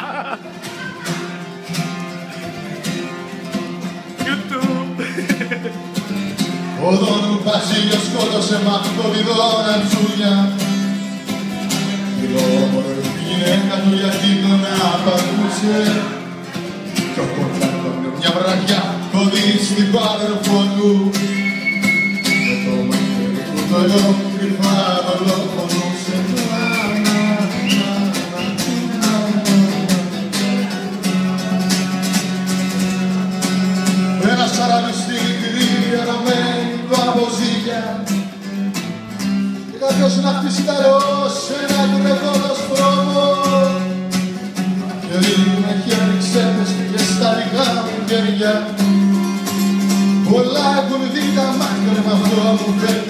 Ο Δόν Βασίλειος σκότωσε μ' αυτό βιδώνα τσούλια. Η όμορφη γυναίκα του γιατί τον απαντούσε. Κι ο Κοντάκος μια βραδιά κοντή στην πάδερφο του. Με το μαχαίρι του το λιό κρυφά δολοφονούσε. Ένα σαραβιστή ενωμένη του από ζήλια και κάποιος να χτίσει καλώς ένα κουρευόλος δρόμο και με χέρι ξέπεσε στα λιγά μου χέρια. Πολλά έχουν δει τα μάτια με αυτό μου φέρνει.